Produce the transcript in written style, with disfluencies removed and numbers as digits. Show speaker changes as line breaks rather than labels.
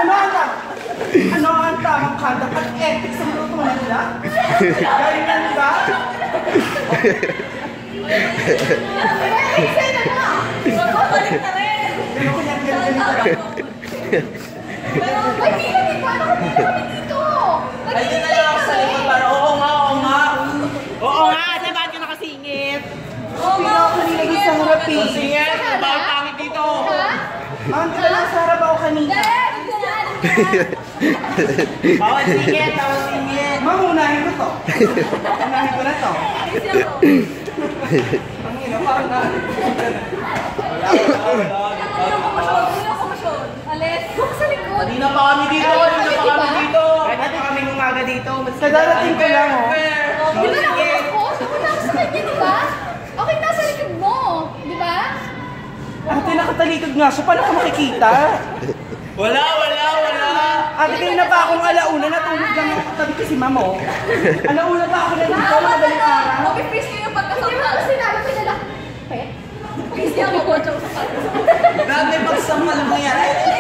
Ano ang tamang conduct at ethics sa lutuan nila? Galing na nila?
Babalik na rin! Ay, bilang ito! Ano kami dito?
Ayun na lang ako sa likod para oo nga.
Oo nga, saan bakit ka nakasingit?
Pinakakalilagay sa harap eh.
Singit, bawal pangit dito.
Ang ka lang sa harap ako kanina.
Bawal singit, bawal singit.
Mamunahin ko to. Unahin ko na to. Ang ino, parang na.
Alis, huwag sa likod.
Hindi na pa kami dito, Kahit na kami umaga dito.
Kadarating ko lang oh.
Di ba ako? Nakuna ako sa kanya, di ba? Okay, nasa likod mo. Di ba?
Ate, nakatalikod nga siya. Paano ka makikita?
Wala.
Ate, kayo na pa akong alauna. Natulog lang ako tabi ko si Mamo. Alauna pa ako na dito. Madaling araw.
Okay, freeze ko yung pagkasama. Hindi mo ako sinabi ko nila. Pet? Freeze niya ako.
Grabe, pagsamal mo yan.